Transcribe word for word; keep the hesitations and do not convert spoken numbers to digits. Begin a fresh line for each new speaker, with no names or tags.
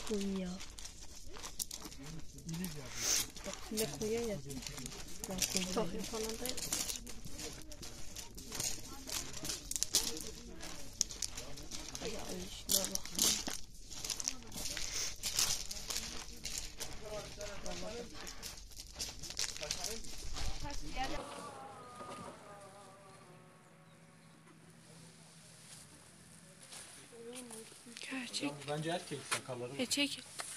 koyuyor. Bak ne koyuyor ya. Bakın falan da. Ayağın işine bak.
Gerçek.
Bence erkek sakalları.
E çek.